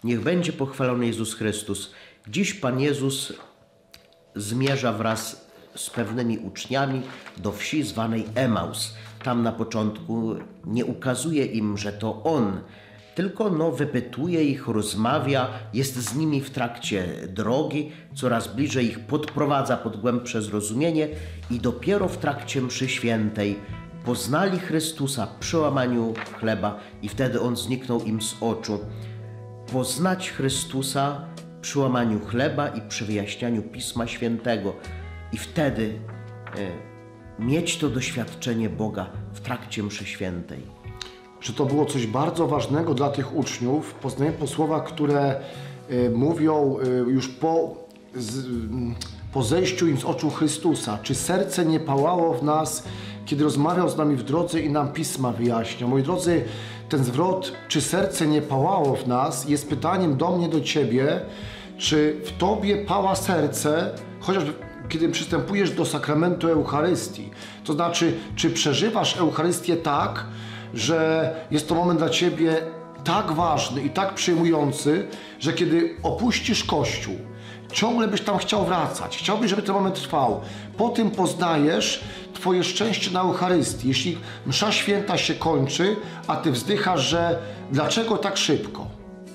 Niech będzie pochwalony Jezus Chrystus. Dziś Pan Jezus zmierza wraz z pewnymi uczniami do wsi zwanej Emaus. Tam na początku nie ukazuje im, że to On, tylko wypytuje ich, rozmawia, jest z nimi w trakcie drogi, coraz bliżej ich podprowadza pod głębsze zrozumienie i dopiero w trakcie mszy świętej poznali Chrystusa przy łamaniu chleba i wtedy On zniknął im z oczu. Poznać Chrystusa przy łamaniu chleba i przy wyjaśnianiu Pisma Świętego i wtedy mieć to doświadczenie Boga w trakcie mszy świętej. Że to było coś bardzo ważnego dla tych uczniów, poznanie po słowach, które mówią już po zejściu im z oczu Chrystusa. Czy serce nie pałało w nas, kiedy rozmawiał z nami w drodze i nam Pisma wyjaśniał? Moi drodzy, ten zwrot, czy serce nie pałało w nas, jest pytaniem do mnie, do Ciebie, czy w Tobie pała serce, chociaż kiedy przystępujesz do sakramentu Eucharystii. To znaczy, czy przeżywasz Eucharystię tak, że jest to moment dla Ciebie tak ważny i tak przejmujący, że kiedy opuścisz Kościół, ciągle byś tam chciał wracać, chciałbyś, żeby ten moment trwał. Po tym poznajesz Twoje szczęście na Eucharystii. Jeśli msza święta się kończy, a Ty wzdychasz, że dlaczego tak szybko?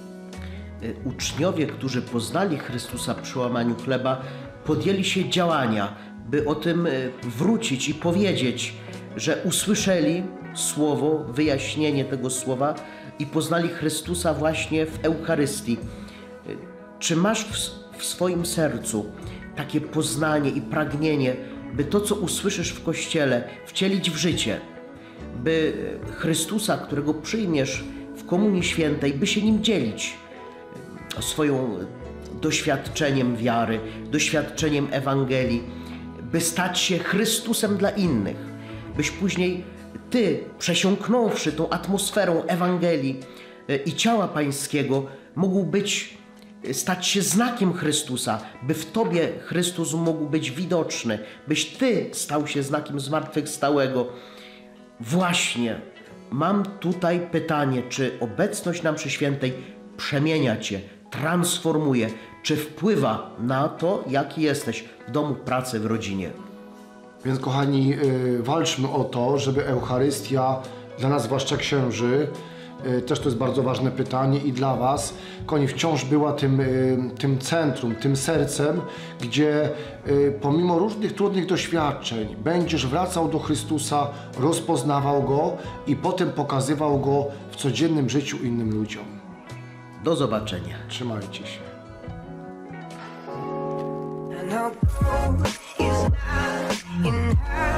Uczniowie, którzy poznali Chrystusa przy łamaniu chleba, podjęli się działania, by o tym wrócić i powiedzieć, że usłyszeli słowo, wyjaśnienie tego słowa i poznali Chrystusa właśnie w Eucharystii. Czy masz w swoim sercu takie poznanie i pragnienie, by to, co usłyszysz w Kościele, wcielić w życie, by Chrystusa, którego przyjmiesz w Komunii Świętej, by się nim dzielić swoją doświadczeniem wiary, doświadczeniem Ewangelii, by stać się Chrystusem dla innych, byś później Ty, przesiąknąwszy tą atmosferą Ewangelii i ciała Pańskiego, mógł stać się znakiem Chrystusa, by w Tobie Chrystus mógł być widoczny, byś Ty stał się znakiem zmartwychwstałego. Właśnie mam tutaj pytanie, czy obecność na mszy świętej przemienia Cię, transformuje, czy wpływa na to, jaki jesteś w domu, pracy, w rodzinie. Więc kochani, walczmy o to, żeby Eucharystia dla nas, zwłaszcza księży, też to jest bardzo ważne pytanie i dla Was, kochani, wciąż była tym centrum, tym sercem, gdzie pomimo różnych trudnych doświadczeń będziesz wracał do Chrystusa, rozpoznawał Go i potem pokazywał Go w codziennym życiu innym ludziom. Do zobaczenia. Trzymajcie się. And our goal is not in her.